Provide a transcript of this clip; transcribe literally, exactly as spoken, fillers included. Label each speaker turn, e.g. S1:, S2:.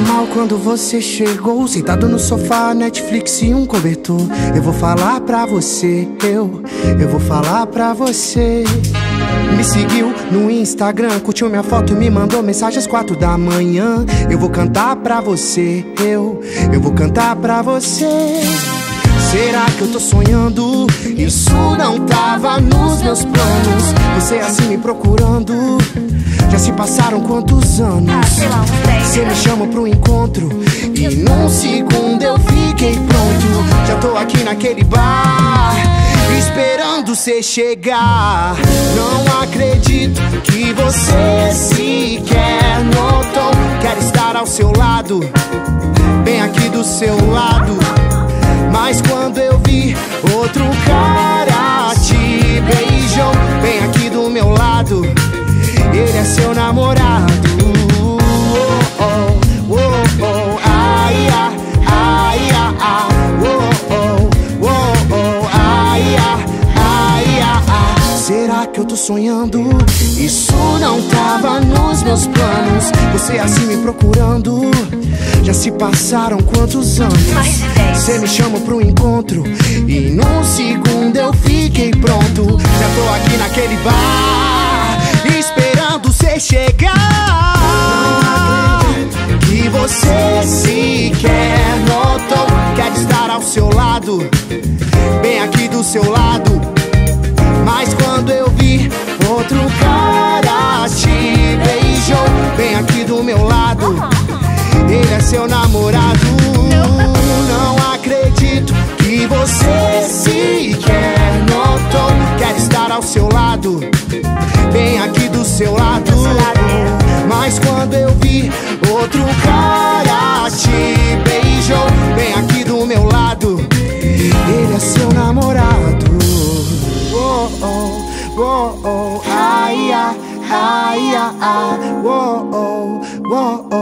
S1: mal quando você chegou, sentado no sofá, Netflix e um cobertor. Eu vou falar pra você, eu, eu vou falar pra você. Me seguiu no Instagram, curtiu minha foto, me mandou mensagem às quatro da manhã. Eu vou cantar pra você, eu, eu vou cantar pra você. Será que eu tô sonhando? Isso não tava nos meus planos. Você assim me procurando. Já se passaram quantos anos? Você me chama pro encontro e num segundo eu fiquei pronto. Já tô aqui naquele bar esperando cê chegar. Não acredito que você sequer notou. Quero estar ao seu lado, bem aqui do seu lado. Mas quando eu vi outro cara te beijou, bem aqui do meu lado, ele é seu namorado. Oh, oh, oh, oh, ai, ai, ai, ai, oh, oh, oh, oh, ai, ai, ai, ai. Será que eu tô sonhando? Isso não tava nos meus planos. Você assim me procurando. Já se passaram quantos anos? Você me chama pro encontro e num segundo eu fiquei pronto. Já tô aqui naquele bar esperando cê chegar. Não acredito que você sequer notou. Quero estar ao seu lado, bem aqui do seu lado. Mas quando eu vi outro cara te beijou, bem aqui do meu lado, ele é seu namorado. Não acredito que você sequer notou. Quero estar ao seu lado, bem aqui do seu lado. Mas quando eu vi outro cara te beijou, bem aqui do meu lado, ele é seu namorado. Oh, oh, oh, oh, ai, ai, ai, ai, oh, oh, oh, oh.